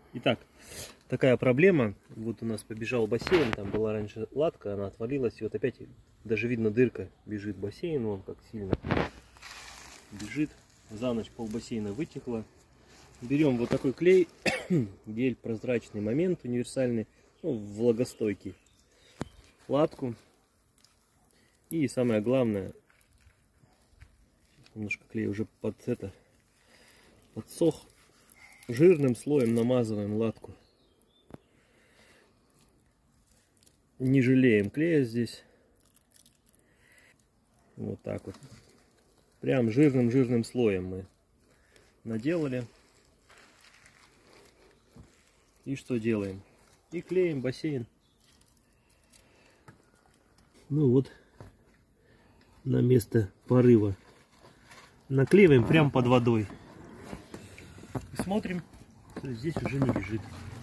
Итак, такая проблема. Вот у нас побежал бассейн, там была раньше латка, она отвалилась. И вот опять даже видно дырка бежит в бассейн, вон как сильно бежит. За ночь пол бассейна вытекло. Берем вот такой клей, гель прозрачный момент универсальный, ну, влагостойкий. Латку. И самое главное, немножко клей уже подсох. Жирным слоем намазываем латку. Не жалеем клея здесь. Вот так вот. Прям жирным слоем мы наделали. И что делаем? И клеим бассейн. Ну вот, на место порыва наклеиваем прямо под водой. И смотрим, что здесь уже не бежит.